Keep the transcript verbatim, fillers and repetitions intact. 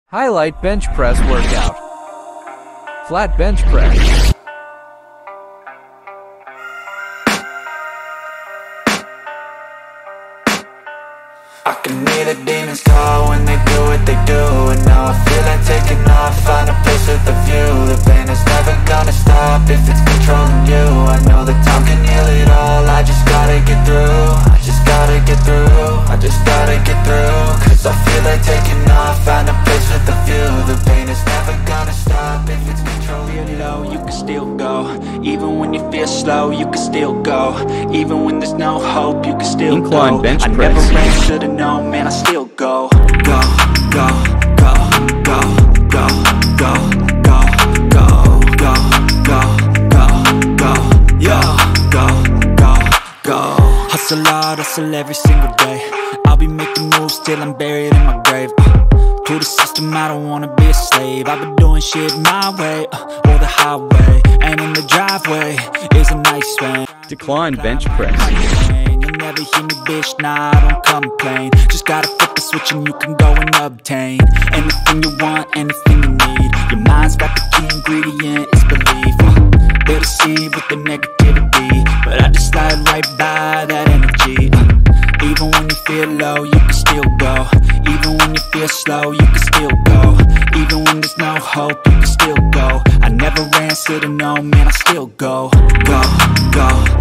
Highlight bench press workout. Flat bench press. I can hear the demons call when they do what they do. And now I feel like taking off, find a place with a view. The pain is never gonna stop if it's controlling you. I know that time can heal it all, I just gotta get through. I just gotta get through, I just gotta get through. Cause I feel like taking off, find a place with a view. The pain is never gonna stop if it's controlling you. Feel low, you can still go. Even when you feel slow, you can still go. Even when there's no hope, you can still Incline go. bench I press. never ran, should've known, man, I still go. Go, go, go, go, go, go, go, go, go, go, go, go, yo, go, go, go. Hustle hard, hustle every single day. I'll be making moves till I'm buried in my grave. uh, To the system, I don't wanna be a slave. I've been doing shit my way, uh, or the highway. And in the driveway is a nice way. Decline bench press. You'll never hear me, bitch, nah, I don't complain. Just gotta flip the switch and you can go and obtain anything you want, anything you need. Your mind's got the key ingredient, it's belief. uh, They'll deceive with the negativity, but I just slide right by that energy. uh, Even when you feel low, you can still go. Even when you feel slow, you can still go. Even when there's no hope, you can still go. I never ran, should've known, man, I still go. Go, go,